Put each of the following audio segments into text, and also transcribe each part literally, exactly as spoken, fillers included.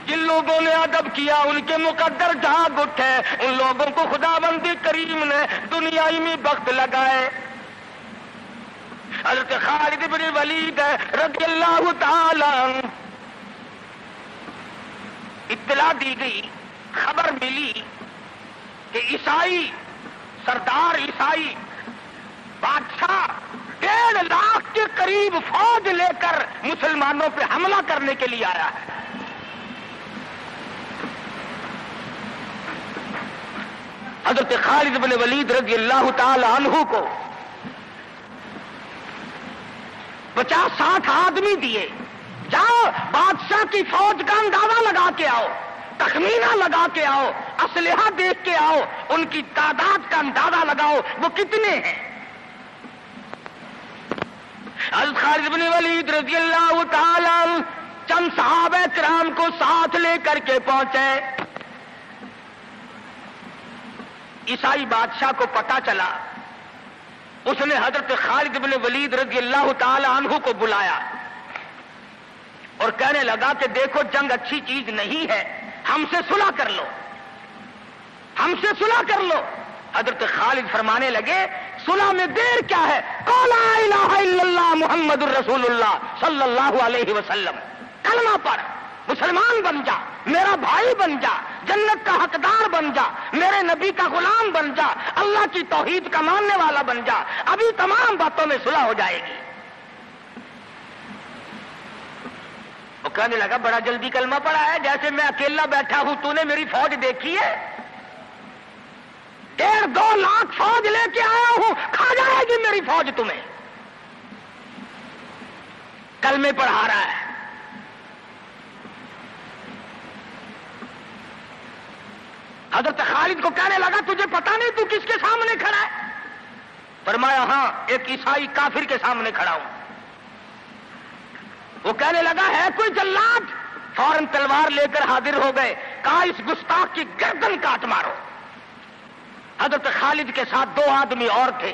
جن لوگوں نے ادب کیا ان کے مقدر جاگ اٹھے، ان لوگوں کو خداوند کریم نے دنیائی میں بخت لگائے۔ حضرت خالد بن ولید رضی اللہ تعالی عنہ اطلاع دی گئی، خبر ملی کہ عیسائی سردار عیسائی بادشاہ ڈیڑھ لاکھ کے قریب فوج لے کر مسلمانوں پہ حملہ کرنے کے لیے آیا ہے۔ حضرت خالد بن ولید رضی اللہ تعالی عنہ کو پچاس ساٹھ آدمی دیے، جاؤ بادشاہ کی فوج کا اندازہ لگا کے آؤ، تخمینہ لگا کے آؤ، اسلحہ دیکھ کے آؤ، ان کی تعداد کا اندازہ لگاؤ وہ کتنے ہیں۔ حضرت خالد بن ولید رضی اللہ تعالی عنہ چند صحابہ کرام کو ساتھ لے کر کے پہنچے۔ عیسائی بادشاہ کو پتا چلا، اس نے حضرت خالد بن ولید رضی اللہ تعالی عنہ کو بلایا اور کہنے لگا کہ دیکھو جنگ اچھی چیز نہیں ہے، ہم سے صلح کر لو، ہم سے صلح کر لو۔ حضرت خالد فرمانے لگے صلح میں دیر کیا ہے، قول لا الہ الا اللہ محمد الرسول اللہ صلی اللہ علیہ وسلم، کلمہ پڑھ، مسلمان بن جا، میرا بھائی بن جا، جنت کا حقدار بن جا، میرے نبی کا غلام بن جا، اللہ کی توحید کا ماننے والا بن جا، ابھی تمام باتوں میں صلح ہو جائے گی۔ وہ کہنے لگا بڑا جلدی کلمہ پڑھا ہے، جیسے میں اکیلا بیٹھا ہوں، تو نے میری فوج دیکھی ہے؟ ڈیڑھ دو لاکھ فوج لے کے آیا ہوں، کھا جائے گی میری فوج تمہیں۔ کلمے پڑھا رہا ہے۔ حضرت خالد کو کہنے لگا تجھے پتا نہیں تو کس کے سامنے کھڑا ہے؟ فرمایا ہاں ایک عیسائی کافر کے سامنے کھڑا ہوں۔ وہ کہنے لگا ہے کوئی جلاد؟ فوراً تلوار لے کر حاضر ہو گئے، کہا اس گستاخ کی گردن کاٹ مارو۔ حضرت خالد کے ساتھ دو آدمی اور تھے،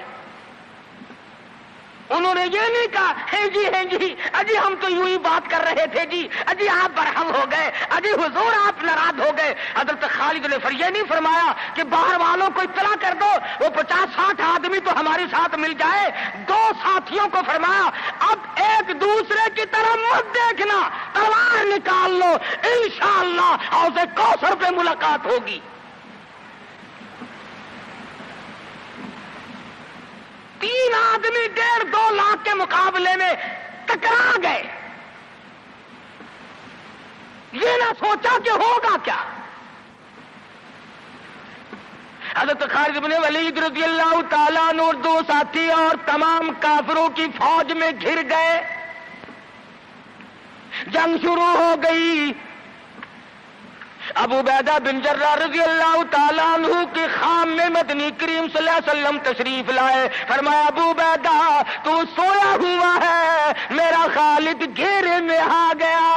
انہوں نے یہ نہیں کہا ہے جی ہے جی اجی ہم تو یوں ہی بات کر رہے تھے جی، اجی آپ برہم ہو گئے، اجی حضور آپ ناراض ہو گئے۔ حضرت خالد نے پھر یہ نہیں فرمایا کہ باہر والوں کو اطلاع کر دو، وہ پچاس ساٹھ آدمی تو ہمارے ساتھ مل جائے۔ دو ساتھیوں کو فرمایا اب ایک دوسرے کی طرف مت دیکھنا، تلوار نکال لو، انشاءاللہ حوض کوثر پہ ملاقات ہوگی۔ تین آدمی ڈیڑھ دو لاکھ کے مقابلے میں ٹکرا گئے، یہ نہ سوچا کہ ہوگا کیا۔ حضرت خالد بن ولید رضی اللہ تعالیٰ عنہ اور دو ساتھی اور تمام کافروں کی فوج میں گھر گئے، جنگ شروع ہو گئی۔ ابو عبیدہ بن جراح رضی اللہ تعالیٰ عنہ کے خام میں مدنی کریم صلی اللہ علیہ وسلم تشریف لائے، فرمایا ابو عبیدہ تو سویا ہوا ہے، میرا خالد گھیرے میں آ گیا۔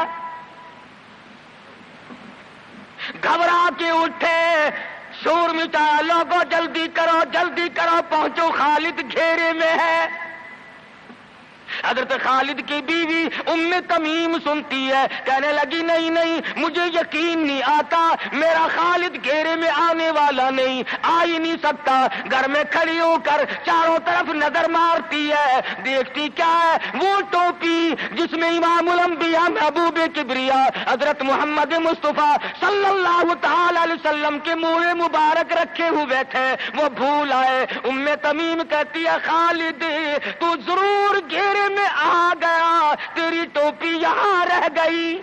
گھبرا کے اٹھے، شور مچایا، لوگوں جلدی کرو جلدی کرو پہنچو، خالد گھیرے میں ہے۔ حضرت خالد کی بیوی ام تمیم سنتی ہے، کہنے لگی نہیں نہیں مجھے یقین نہیں آتا، میرا خالد گھیرے میں آنے والا نہیں، آ ہی نہیں سکتا۔ گھر میں کھڑی ہو کر چاروں طرف نظر مارتی ہے، دیکھتی کیا ہے؟ وہ ٹوپی جس میں امام الانبیاء محبوب کبریا حضرت محمد مصطفیٰ صلی اللہ تعالی علیہ وسلم کے منہ مبارک رکھے ہوئے تھے، وہ بھول آئے۔ ام تمیم کہتی ہے خالد تو ضرور گھیرے میں آ گیا، تیری ٹوپی یہاں رہ گئی۔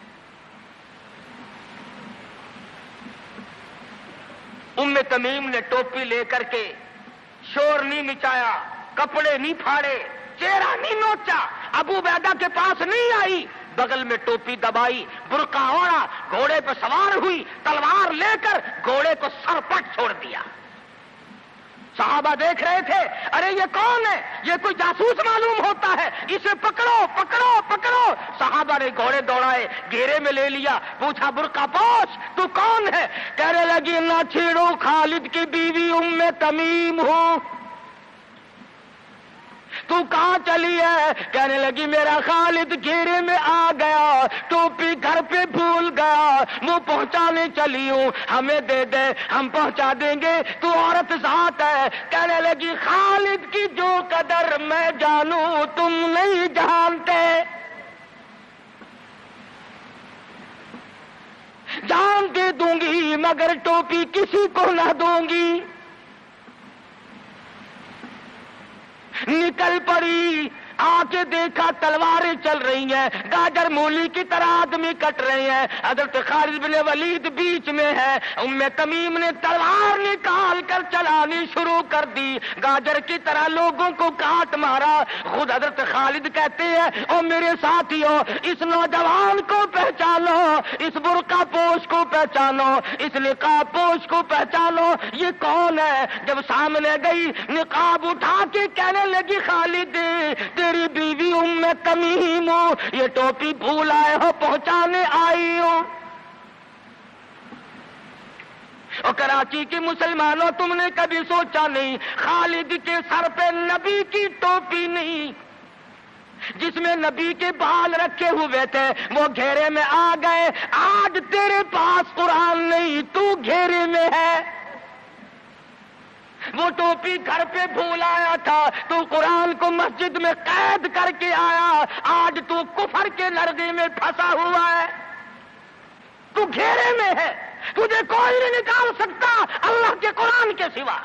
ام تمیم نے ٹوپی لے کر کے شور نہیں مچایا، کپڑے نہیں پھاڑے، چہرہ نہیں نوچا، ابو عبیدہ کے پاس نہیں آئی، بغل میں ٹوپی دبائی، برقع اوڑھا، گھوڑے پہ سوار ہوئی، تلوار لے کر گھوڑے کو سر پٹ چھوڑ دیا۔ صحابہ دیکھ رہے تھے، ارے یہ کون ہے؟ یہ کوئی جاسوس معلوم ہوتا ہے، اسے پکڑو پکڑو پکڑو۔ صحابہ نے گھوڑے دوڑائے، گھیرے میں لے لیا، پوچھا برقع پوش تو کون ہے؟ کہنے لگی نہ چھیڑو، خالد کی بیوی ام تمیم ہوں۔ تو کہاں چلی ہے؟ کہنے لگی میرا خالد گھیرے میں آ گیا، ٹوپی گھر پہ بھول گیا، وہ پہنچانے چلی ہوں، ہمیں دے دے ہم پہنچا دیں گے، تو عورت ذات ہے۔ کہنے لگی خالد کی جو قدر میں جانوں تم نہیں جانتے، جان دے دوں گی مگر ٹوپی کسی کو نہ دوں گی۔ نکل پڑی، آ کے دیکھا تلواریں چل رہی ہیں، گاجر مولی کی طرح آدمی کٹ رہے ہیں، حضرت خالد بن ولید بیچ میں ہے۔ ام تمیم نے تلوار نکال کر چلانی شروع کر دی، گاجر کی طرح لوگوں کو کاٹ مارا۔ خود حضرت خالد کہتے ہیں او میرے ساتھیوں، اس نوجوان کو پہچانو، اس برقع پوش کو پہچانو، اس نقاب پوش کو پہچانو، یہ کون ہے؟ جب سامنے گئی نقاب اٹھا کے کہنے لگی خالد تیری بیوی ام تمیم ہوں، یہ ٹوپی بھول آئے ہو، پہنچانے آئی ہوں۔ اور کراچی کے مسلمانوں تم نے کبھی سوچا نہیں خالد کے سر پہ نبی کی ٹوپی نہیں، جس میں نبی کے بال رکھے ہوئے تھے وہ گھیرے میں آ گئے۔ آج تیرے پاس قرآن نہیں، تو گھیرے میں ہے۔ وہ ٹوپی گھر پہ بھول آیا تھا، تو قرآن کو مسجد میں قید کر کے آیا، آج تو کفر کے لرزے میں پھنسا ہوا ہے، تو گھیرے میں ہے، تجھے کوئی نہیں نکال سکتا اللہ کے قرآن کے سوا۔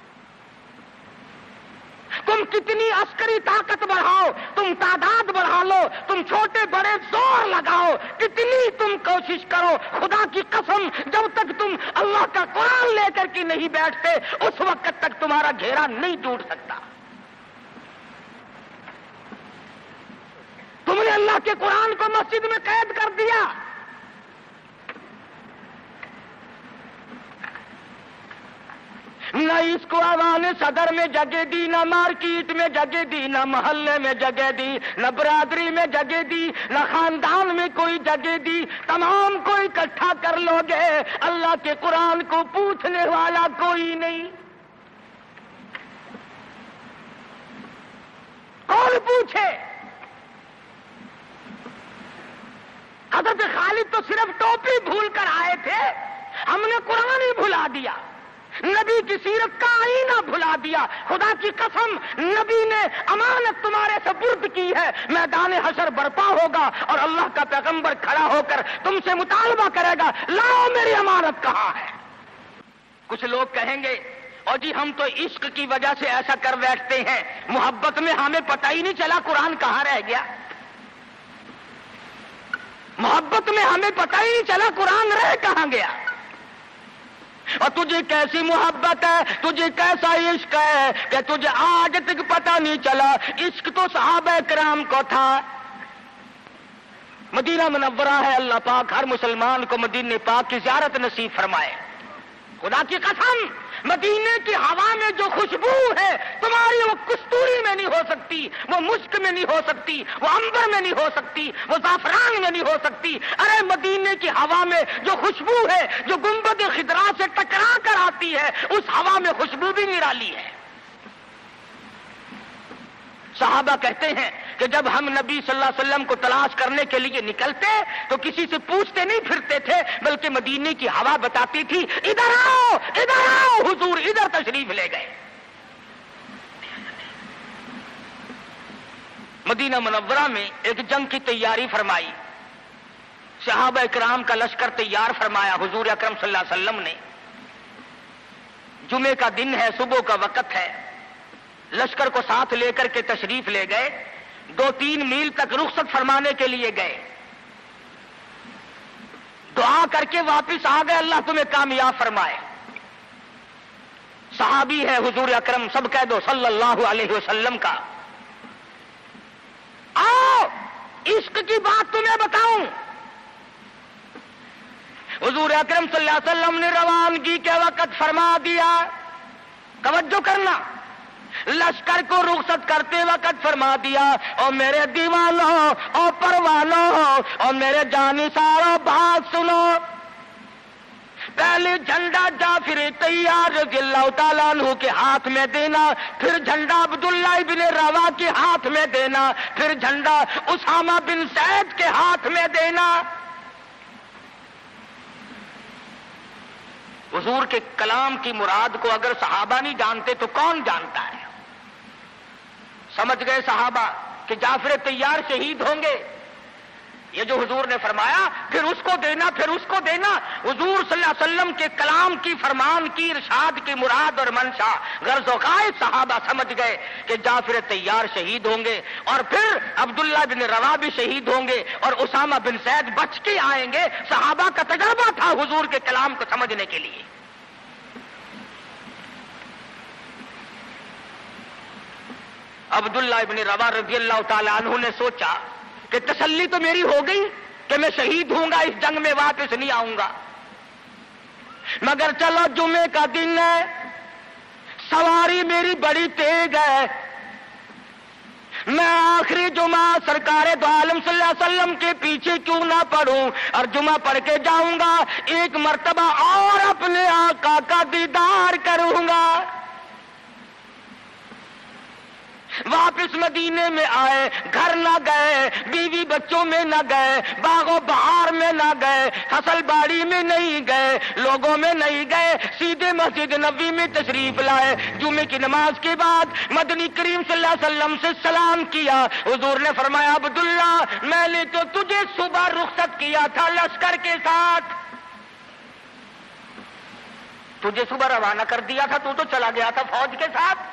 تم کتنی عسکری طاقت بڑھاؤ، تم تعداد بڑھا لو، تم چھوٹے بڑے زور لگاؤ، کتنی تم کوشش کرو، خدا کی قسم جب تک تم اللہ کا قرآن لے کر کے نہیں بیٹھتے اس وقت تک تمہارا گھیرا نہیں ٹوٹ سکتا۔ تم نے اللہ کے قرآن کو مسجد میں قید کر دیا۔ نہ اس کو عوام صدر میں جگہ دی، نہ مارکیٹ میں جگہ دی، نہ محلے میں جگہ دی، نہ برادری میں جگہ دی، نہ خاندان میں کوئی جگہ دی۔ تمام کو اکٹھا کر لو گے، اللہ کے قرآن کو پوچھنے والا کوئی نہیں۔ کون پوچھے؟ حضرت خالد تو صرف ٹوپی بھول کر آئے تھے، ہم نے قرآن ہی بھلا دیا، نبی کی سیرت کا آئینہ بھلا دیا۔ خدا کی قسم نبی نے امانت تمہارے سپرد کی ہے، میدان حشر برپا ہوگا اور اللہ کا پیغمبر کھڑا ہو کر تم سے مطالبہ کرے گا لاؤ میری امانت کہاں ہے۔ کچھ لوگ کہیں گے اور جی ہم تو عشق کی وجہ سے ایسا کر بیٹھتے ہیں، محبت میں ہمیں پتہ ہی نہیں چلا قرآن کہاں رہ گیا، محبت میں ہمیں پتہ ہی نہیں چلا قرآن رہ کہاں گیا۔ اور تجھے کیسی محبت ہے، تجھے کیسا عشق ہے کہ تجھے آج تک پتہ نہیں چلا۔ عشق تو صحابہ کرام کو تھا۔ مدینہ منورہ ہے، اللہ پاک ہر مسلمان کو مدینہ پاک کی زیارت نصیب فرمائے۔ خدا کی قسم مدینے کی ہوا میں جو خوشبو ہے تمہاری وہ کستوری میں نہیں ہو سکتی، وہ مشک میں نہیں ہو سکتی، وہ عنبر میں نہیں ہو سکتی، وہ زعفران میں نہیں ہو سکتی۔ ارے مدینے کی ہوا میں جو خوشبو ہے جو گنبد خضرا سے ٹکرا کر آتی ہے اس ہوا میں خوشبو بھی نرالی ہے۔ صحابہ کہتے ہیں کہ جب ہم نبی صلی اللہ علیہ وسلم کو تلاش کرنے کے لیے نکلتے تو کسی سے پوچھتے نہیں پھرتے تھے، بلکہ مدینے کی ہوا بتاتی تھی ادھر آؤ ادھر آؤ، حضور ادھر تشریف لے گئے۔ مدینہ منورہ میں ایک جنگ کی تیاری فرمائی، صحابہ کرام کا لشکر تیار فرمایا، حضور اکرم صلی اللہ علیہ وسلم نے۔ جمعے کا دن ہے، صبح کا وقت ہے، لشکر کو ساتھ لے کر کے تشریف لے گئے، دو تین میل تک رخصت فرمانے کے لیے گئے، دعا کر کے واپس آ گئے، اللہ تمہیں کامیاب فرمائے۔ صحابی ہے حضور اکرم سب کہہ دو صلی اللہ علیہ وسلم کا۔ آؤ عشق کی بات تمہیں بتاؤں، حضور اکرم صلی اللہ علیہ وسلم نے روانگی کے وقت فرما دیا، توجہ کرنا، لشکر کو رخصت کرتے وقت فرما دیا، اور میرے دیوانوں اور پروانوں اور میرے جانثاروں بات سنو، پہلے جھنڈا جعفر طیار رضی اللہ تعالیٰ عنہ کے ہاتھ میں دینا، پھر جھنڈا عبداللہ ابن روا کے ہاتھ میں دینا، پھر جھنڈا اسامہ بن زید کے ہاتھ میں دینا۔ حضور کے کلام کی مراد کو اگر صحابہ نہیں جانتے تو کون جانتا ہے؟ سمجھ گئے صحابہ کہ جعفر طیار شہید ہوں گے، یہ جو حضور نے فرمایا پھر اس کو دینا پھر اس کو دینا۔ حضور صلی اللہ علیہ وسلم کے کلام کی، فرمان کی، ارشاد کی مراد اور منشا غرض و غائب صحابہ سمجھ گئے کہ جعفر طیار شہید ہوں گے، اور پھر عبداللہ بن روا بھی شہید ہوں گے، اور اسامہ بن زید بچ کے آئیں گے۔ صحابہ کا تجربہ تھا حضور کے کلام کو سمجھنے کے لیے۔ عبداللہ ابن روا رضی اللہ تعالی عنہ نے سوچا کہ تسلی تو میری ہو گئی کہ میں شہید ہوں گا، اس جنگ میں واپس نہیں آؤں گا، مگر چلو جمعے کا دن ہے، سواری میری بڑی تیز ہے، میں آخری جمعہ سرکار دو عالم صلی اللہ علیہ وسلم کے پیچھے کیوں نہ پڑھوں اور جمعہ پڑھ کے جاؤں گا، ایک مرتبہ اور اپنے آقا کا دیدار کروں گا۔ واپس مدینے میں آئے، گھر نہ گئے، بیوی بچوں میں نہ گئے، باغ و بہار میں نہ گئے، فصل باڑی میں نہیں گئے، لوگوں میں نہیں گئے، سیدھے مسجد نبوی میں تشریف لائے۔ جمعے کی نماز کے بعد مدنی کریم صلی اللہ علیہ وسلم سے سلام کیا۔ حضور نے فرمایا عبداللہ میں نے تو تجھے صبح رخصت کیا تھا لشکر کے ساتھ، تجھے صبح روانہ کر دیا تھا، تو تو چلا گیا تھا فوج کے ساتھ۔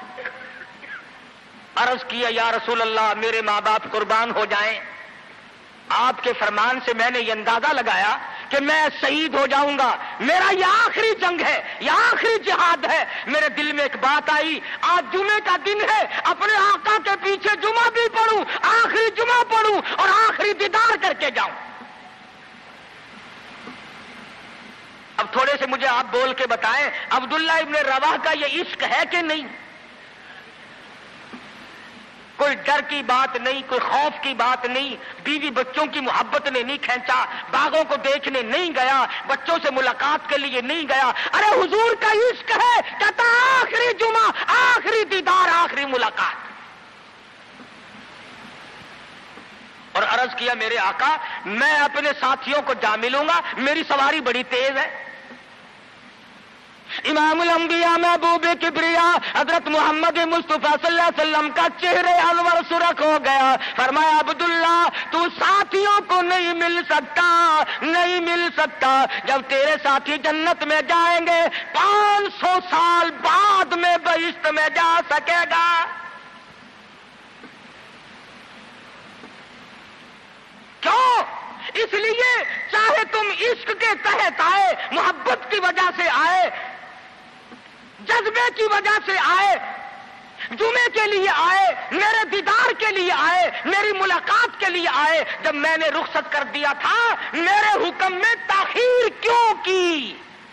عرض کیا یا رسول اللہ میرے ماں باپ قربان ہو جائیں، آپ کے فرمان سے میں نے یہ اندازہ لگایا کہ میں شہید ہو جاؤں گا، میرا یہ آخری جنگ ہے، یہ آخری جہاد ہے۔ میرے دل میں ایک بات آئی، آج جمعے کا دن ہے، اپنے آقا کے پیچھے جمعہ بھی پڑھوں، آخری جمعہ پڑھوں اور آخری دیدار کر کے جاؤں۔ اب تھوڑے سے مجھے آپ بول کے بتائیں عبداللہ ابن رواح کا یہ عشق ہے کہ نہیں؟ کوئی ڈر کی بات نہیں، کوئی خوف کی بات نہیں، بیوی بچوں کی محبت نے نہیں کھینچا، باغوں کو دیکھنے نہیں گیا، بچوں سے ملاقات کے لیے نہیں گیا۔ ارے حضور کا عشق ہے، کہتا آخری جمعہ، آخری دیدار، آخری ملاقات۔ اور عرض کیا میرے آقا میں اپنے ساتھیوں کو جا ملوں گا، میری سواری بڑی تیز ہے۔ امام الانبیاء محبوب کبریا حضرت محمد مصطفیٰ صلی اللہ علیہ وسلم کا چہرے انور سرخ ہو گیا۔ فرمایا عبداللہ تو ساتھیوں کو نہیں مل سکتا، نہیں مل سکتا، جب تیرے ساتھی جنت میں جائیں گے پانچ سو سال بعد میں بہشت میں جا سکے گا۔ کیوں؟ اس لیے چاہے تم عشق کے تحت آئے، محبت کی وجہ سے آئے، جذبے کی وجہ سے آئے، جمعے کے لیے آئے، میرے دیدار کے لیے آئے، میری ملاقات کے لیے آئے، جب میں نے رخصت کر دیا تھا میرے حکم میں تاخیر کیوں کی؟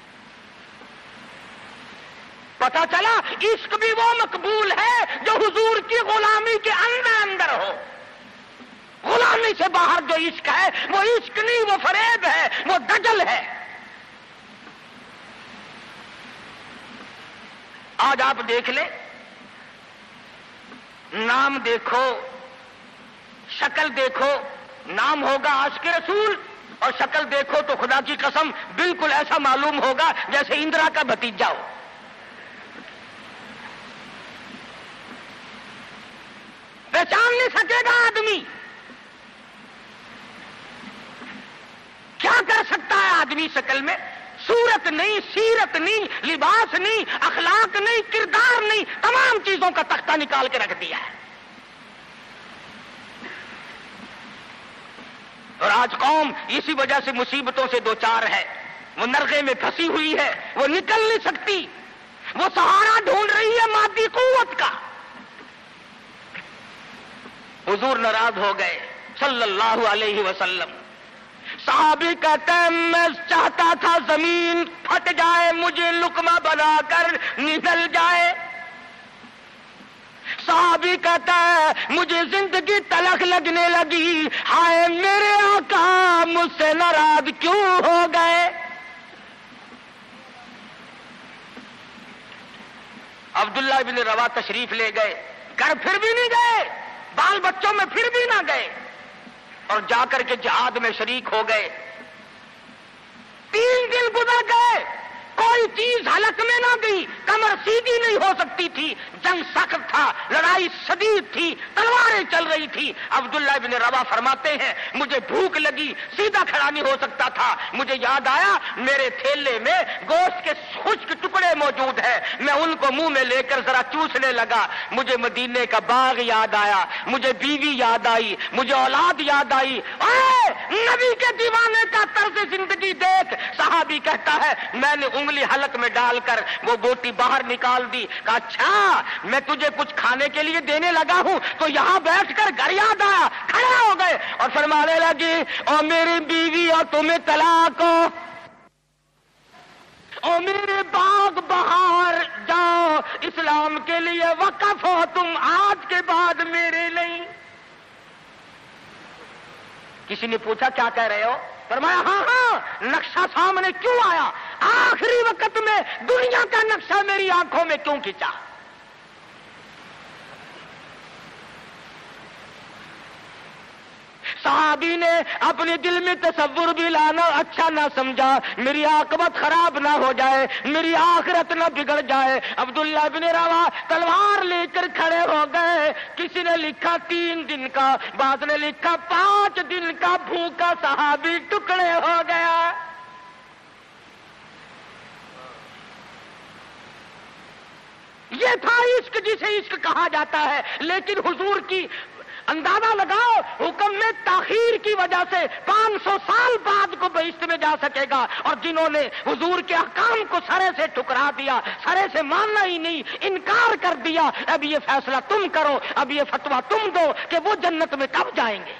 پتہ چلا عشق بھی وہ مقبول ہے جو حضور کی غلامی کے اندر اندر ہو۔ غلامی سے باہر جو عشق ہے وہ عشق نہیں، وہ فریب ہے، وہ دجل ہے۔ آج آپ دیکھ لیں، نام دیکھو، شکل دیکھو، نام ہوگا عاشق رسول اور شکل دیکھو تو خدا کی قسم بالکل ایسا معلوم ہوگا جیسے اندرا کا بھتیجا ہو۔ پہچان نہیں سکے گا آدمی۔ کیا کر سکتا ہے آدمی شکل میں؟ صورت نہیں، سیرت نہیں، لباس نہیں، اخلاق نہیں، کردار نہیں، تمام چیزوں کا تختہ نکال کے رکھ دیا ہے۔ اور آج قوم اسی وجہ سے مصیبتوں سے دوچار ہے، وہ نرغے میں پھنسی ہوئی ہے، وہ نکل نہیں سکتی، وہ سہارا ڈھونڈ رہی ہے مادی قوت کا۔ حضور ناراض ہو گئے صلی اللہ علیہ وسلم۔ صحابی کہتے ہیں میں چاہتا تھا زمین پھٹ جائے، مجھے لقمہ بنا کر نگل جائے۔ صحابی کہتا ہے مجھے زندگی تلخ لگنے لگی، ہائے میرے آقا مجھ سے ناراض کیوں ہو گئے؟ عبداللہ بن روا تشریف لے گئے، گھر پھر بھی نہیں گئے، بال بچوں میں پھر بھی نہ گئے، اور جا کر کے جہاد میں شریک ہو گئے۔ تین دن گزر گئے، کوئی چیز حلق میں نہ گئی، کمر سیدھی نہیں ہو سکتی تھی، جنگ سخت تھا، لڑائی شدید تھی، تلواریں چل رہی تھی۔ عبداللہ بن روا فرماتے ہیں مجھے بھوک لگی، سیدھا کھڑا نہیں ہو سکتا تھا، مجھے یاد آیا میرے تھیلے میں گوشت کے خشک ٹکڑے موجود ہیں، میں ان کو منہ میں لے کر ذرا چوسنے لگا، مجھے مدینے کا باغ یاد آیا، مجھے بیوی یاد آئی، مجھے اولاد یاد آئی۔ اے نبی کے دیوانے کا طرز زندگی دیکھ۔ صحابی کہتا ہے میں نے انگلی حلق میں ڈال کر وہ بوٹی باہر نکال دی، کہا اچھا میں تجھے کچھ کھانے کے لیے دینے لگا ہوں تو یہاں بیٹھ کر گھر یاد آیا، کھڑے ہو گئے اور فرمانے لگی اور میری بیوی اور تمہیں طلاق ہو، اور میرے باغ بہار جاؤ، اسلام کے لیے وقف ہو تم، آج کے بعد میرے نہیں۔ کسی نے پوچھا کیا کہہ رہے ہو؟ فرمایا ہاں ہاں نقشہ سامنے کیوں آیا، آخری وقت میں دنیا کا نقشہ میری آنکھوں میں کیوں کھینچا؟ صحابی نے اپنے دل میں تصور بھی لانا اچھا نہ سمجھا، میری عاقبت خراب نہ ہو جائے، میری آخرت نہ بگڑ جائے۔ عبداللہ بن روا تلوار لے کر کھڑے ہو گئے، کسی نے لکھا تین دن کا، بعض نے لکھا پانچ دن کا بھوکا صحابی ٹکڑے ہو گیا۔ یہ تھا عشق جسے عشق کہا جاتا ہے، لیکن حضور کی اندازہ لگاؤ حکم میں تاخیر کی وجہ سے پانچ سو سال بعد کو بہشت میں جا سکے گا، اور جنہوں نے حضور کے احکام کو سرے سے ٹھکرا دیا، سرے سے ماننا ہی نہیں، انکار کر دیا، اب یہ فیصلہ تم کرو، اب یہ فتویٰ تم دو کہ وہ جنت میں کب جائیں گے۔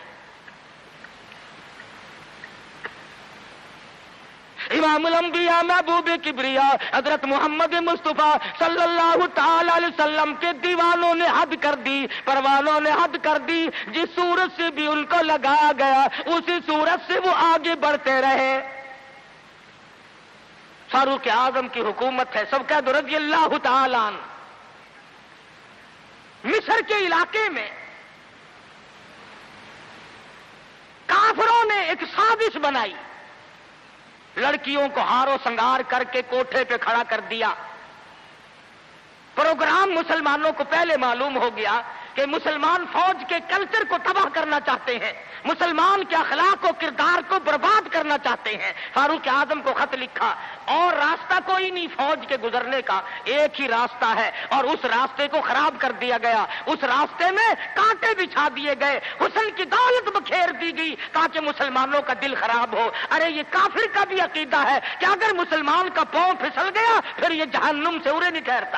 امام الانبیاء محبوب کبریا حضرت محمد مصطفیٰ صلی اللہ تعالی علیہ وسلم کے دیوانوں نے حد کر دی، پروانوں نے حد کر دی، جس صورت سے بھی ان کو لگایا گیا اسی صورت سے وہ آگے بڑھتے رہے۔ فاروق اعظم کی حکومت ہے، سب کہہ دو رضی اللہ تعالی عنہ۔ مصر کے علاقے میں کافروں نے ایک سازش بنائی، لڑکیوں کو ہار و سنگار کر کے کوٹھے پہ کھڑا کر دیا۔ پروگرام مسلمانوں کو پہلے معلوم ہو گیا کہ مسلمان فوج کے کلچر کو تباہ کرنا چاہتے ہیں، مسلمان کے اخلاق و کردار کو برباد کرنا چاہتے ہیں۔ فاروق اعظم کو خط لکھا، اور راستہ کوئی نہیں فوج کے گزرنے کا، ایک ہی راستہ ہے، اور اس راستے کو خراب کر دیا گیا، اس راستے میں کانٹے بچھا دیے گئے، حسن کی دولت بکھیر دی گئی تاکہ مسلمانوں کا دل خراب ہو۔ ارے یہ کافر کا بھی عقیدہ ہے کہ اگر مسلمان کا پاؤں پھسل گیا پھر یہ جہنم سے ارے نہیں ٹھہرتا۔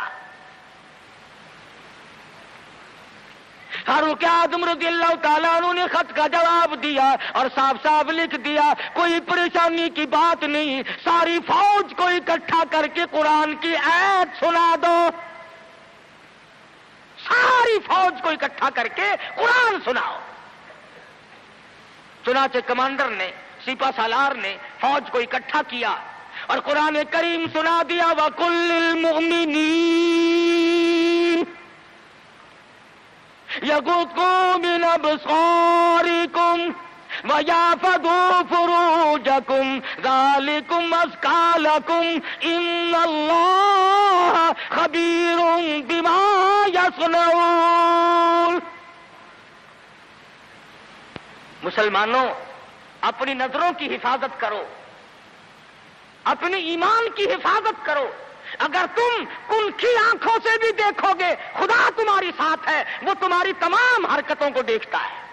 فاروق اعظم رضی اللہ تعالیٰ عنہ نے خط کا جواب دیا اور صاف صاف لکھ دیا کوئی پریشانی کی بات نہیں، ساری فوج کو اکٹھا کر کے قرآن کی آیت سنا دو، ساری فوج کو اکٹھا کر کے قرآن سناؤ۔ چنانچہ کمانڈر نے، سپہ سالار نے فوج کو اکٹھا کیا اور قرآن کریم سنا دیا، وَقُلْ لِلْمُؤْمِنِينَ يَغُضُّوا مِنْ أَبْصَارِكُمْ وَيَحْفَظُوا فُرُوجَكُمْ ذَلِكُمْ أَزْكَىٰ لَكُمْ إِنَّ اللَّهَ خَبِيرٌ بِمَا يَصْنَعُونَ۔ مسلمانوں اپنی نظروں کی حفاظت کرو، اپنی ایمان کی حفاظت کرو۔ اگر تم کنکھی آنکھوں سے بھی دیکھو گے خدا تمہاری ساتھ ہے، وہ تمہاری تمام حرکتوں کو دیکھتا ہے۔